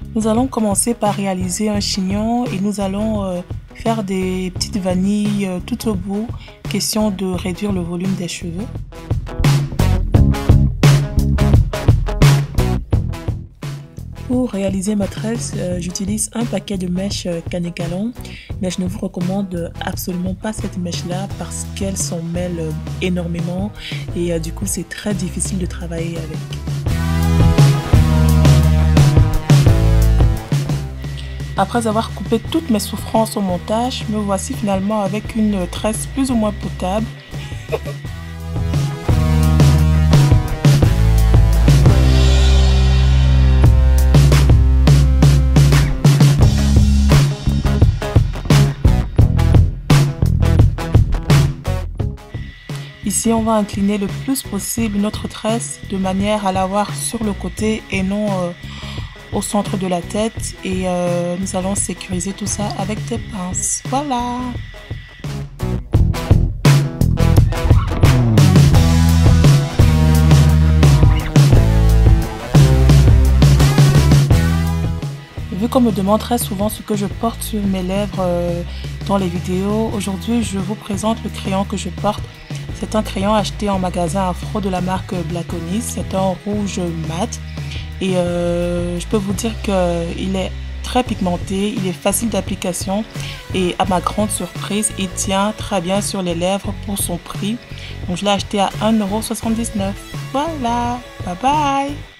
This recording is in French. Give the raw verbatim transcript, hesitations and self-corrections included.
Nous allons commencer par réaliser un chignon et nous allons euh, faire des petites vanilles euh, tout au bout, question de réduire le volume des cheveux. Pour réaliser ma tresse, euh, j'utilise un paquet de mèches euh, Kanekalon, mais je ne vous recommande absolument pas cette mèche-là parce qu'elle s'en mêle euh, énormément et euh, du coup c'est très difficile de travailler avec. Après avoir coupé toutes mes souffrances au montage, me voici finalement avec une tresse plus ou moins potable. Ici, on va incliner le plus possible notre tresse de manière à l'avoir sur le côté et non euh, au centre de la tête. Et euh, nous allons sécuriser tout ça avec des pinces. Voilà! Vu qu'on me demande très souvent ce que je porte sur mes lèvres euh, dans les vidéos, aujourd'hui je vous présente le crayon que je porte. C'est un crayon acheté en magasin Afro de la marque Blaconis. C'est un rouge mat et euh, je peux vous dire qu'il est très pigmenté, il est facile d'application et à ma grande surprise, il tient très bien sur les lèvres pour son prix. Donc je l'ai acheté à un euro soixante-dix-neuf. Voilà, bye bye!